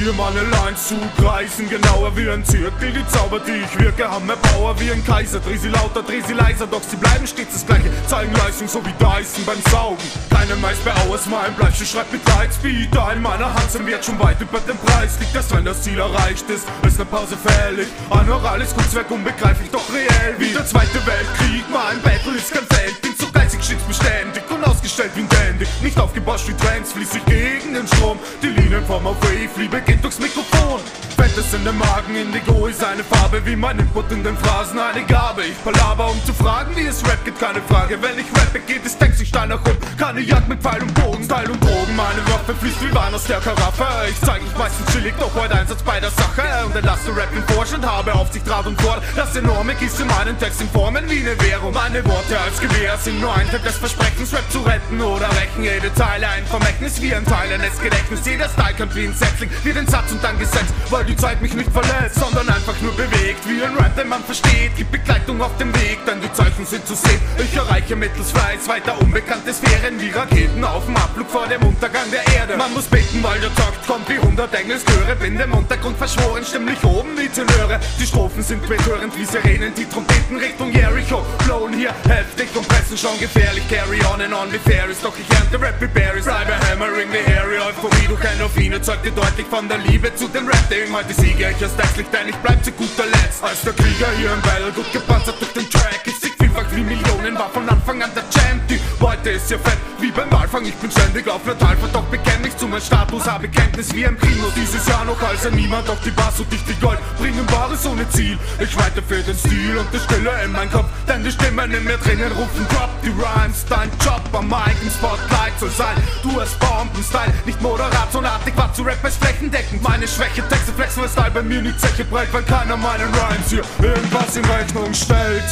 hier meine Lines zugreifen, genauer wie ein Zirkel. Die Zauber, die ich wirke, haben mehr Power wie ein Kaiser. Dreh sie lauter, dreh sie leiser, doch sie bleiben stets das gleiche. Zeigen Leistung, so wie Dyson beim Saugen. Keine Mais bei Hours, mein Bleibsche schreibt mit Lightspeed. Da in meiner Hand sind Wert schon weit über dem Preis. Liegt erst, wenn das Ziel erreicht ist ne Pause fällig. Ein orales Kunstwerk, unbegreiflich, doch reell wie der Zweite Weltkrieg. Mein Battle ist kein Feld, bin zu geizig, stets beständig und ausgestellt wie ein Dandy. Nicht aufgebauscht wie Trends, fließ ich gegen den Strom. Die Linienform auf Wave, Liebe geht durchs Mikrofon. Fettes in dem Magen, Indigo ist eine Farbe, wie mein Input in den Phrasen eine Gabe. Ich palaber, um zu fragen, wie es Rap geht, keine Frage. Wenn ich rappe, geht es Text, ich steil nach oben. Keine Jagd mit Pfeil und Bogen, Style und Drogen. Meine Waffe fließt wie Wein aus der Karaffe. Ich zeig mich meistens chillig, doch heute Einsatz bei der Sache. Und erlasse Rap in Vorstand, habe Aufsicht, Rat und Wort. Das enorme Gieß in meinen Text in Formen wie eine Währung. Meine Worte als Gewehr sind nur ein Teil des Versprechens, Rap zu retten oder rächen. Jede Zeile ein Vermächtnis wie ein Teil eines Gedächtnisses. Jeder Style kommt wie ein Setzling, wie den Satz und dann gesetzt, weil die Zeit mich nicht verletzt, sondern einfach nur bewegt. Wie ein Rap, den man versteht, gibt Begleitung auf dem Weg, denn die Zeichen sind zu sehen. Ich erreiche mittels Fleiß weiter unbekannte Sphären wie Raketen auf dem Abflug vor dem Untergang der Erde. Man muss beten, weil der Takt kommt wie 100 Engelschöre. Bin dem Untergrund verschworen, stimmlich oben wie Tenöre. Die Strophen sind betörend wie Sirenen, die Trompeten Richtung Jericho blown hier heftig und pressen schon gefährlich. Carry on and on wie Fairies, doch ich ernte Rap wie Berries. Bleibe hammering wie Harry, Euphorie durch Endorphine zeugt dir deutlich von der Liebe zu dem Rap-Ding. Heute siege ich als Textlich, denn ich bleib zu guter Letzt als der Krieger hier im Battle, gut gepanzert durch den Track. Ich sieg vielfach wie Millionen, war von Anfang an der Champ. Die Beute ist ja fett wie beim Walfang, ich bin ständig auf der Talfahrt, doch bekenn mich zu meinem Status, habe Kenntnis wie ein Primo. Dieses Jahr noch als ein Niemand, doch die Bass und ich die Gold bringen Bares ohne Ziel. Ich weite für den Stil und die Stille in mein Kopf, denn die Stimmen in mir drinnen rufen Drop die Rhymes. Dein Job am Mic im Spotlight soll sein, du hast Bomben-Style, nicht moderat, sondern adäquat zu Rap ist flächendeckend. Meine Schwäche, Texte flexen, weil Style bei mir nie Zeche breit, weil keiner meinen Rhymes hier irgendwas in Rechnung stellt.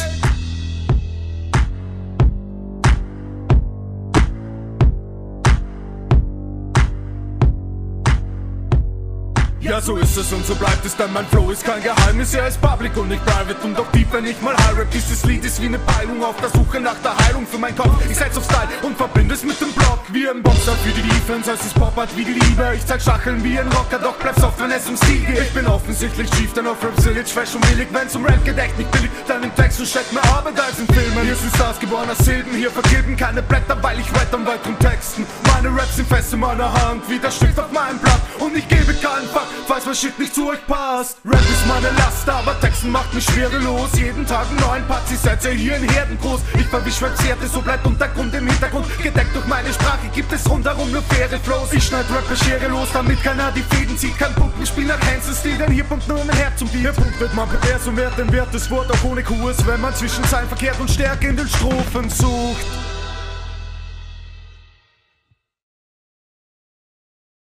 Ja, so ist es und so bleibt es, denn mein Flow ist kein Geheimnis, er ist public und nicht private. Und auch deep, wenn ich mal high rap, dieses Lied ist wie eine Peilung auf der Suche nach der Heilung für meinen Kopf. Ich setz auf Style und verbinde es mit dem Block, wie ein Boxer für die Defense, als es Pop-Art wie die Liebe. Ich zeig Schacheln wie ein Rocker, doch bleib soft, wenn es um Stil geht. Ich bin offensichtlich schief, denn auf Rap Village fresh und billig. Wenn's um Rap geht, echt nicht billig, dann im Text und steckt mehr Arbeit als in Filmen. Hier sind Stars geboren aus Silben, hier vergeben keine Blätter, weil ich wett an weiteren Texten. Meine Raps sind fest in meiner Hand, wie der Stift auf meinem Blatt, und ich gebe keinen Fuck, falls mein Shit nicht zu euch passt. Rap ist meine Last, aber Texten macht mich schwerelos. Jeden Tag einen neuen Part, ich setze hier in Herden groß. Ich verwisch Rapshärte, so bleibt Untergrund im Hintergrund. Gedeckt durch meine Sprache gibt es rundherum nur faire Flows. Ich schneid Rap Schere los, damit keiner die Fäden zieht. Kein Pumpenspiel nach Hansen-Stil, denn hier pumpt nur mein Herz und Beat. Hier pumpt wird man pervers und wert, denn wert das Wort auch ohne Kurs, wenn man zwischen Zeilen verkehrt und Stärke in den Strophen sucht.